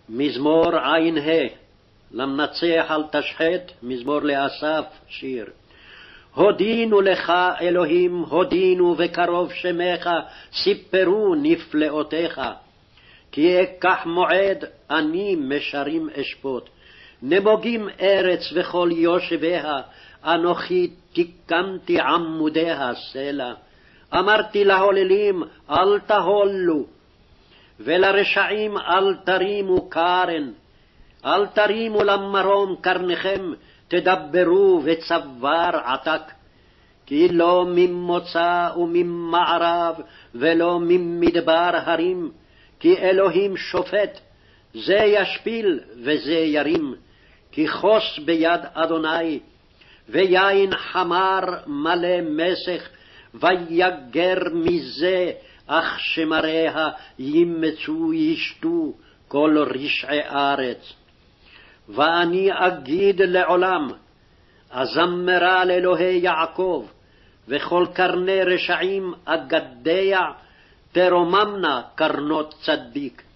מזמור ע"ה, למנצח אל תשחט, מזמור לאסף, שיר. הודינו לך אלוהים, הודינו וקרוב שמך, סיפרו נפלאותיך. כי אקח מועד, אני משרים אשפוט. נמוגים ארץ וכל יושביה, אנוכי תיקנתי עמודיה סלע. אמרתי להוללים, אל תהולו, ולרשעים אל תרימו קרן. אל תרימו למרום קרניכם, תדברו וצוואר עתק. כי לא ממוצא וממערב, ולא ממדבר הרים, כי אלוהים שופט, זה ישפיל וזה ירים. כי חוס ביד אדוני, ויין חמר מלא מסך, ויגר מזה, אך שמריה ימצו ישתו כל רשעי ארץ. ואני אגיד לעולם, אזמרה לאלוהי יעקב, וכל קרני רשעים אגדיה, תרוממנה קרנות צדיק.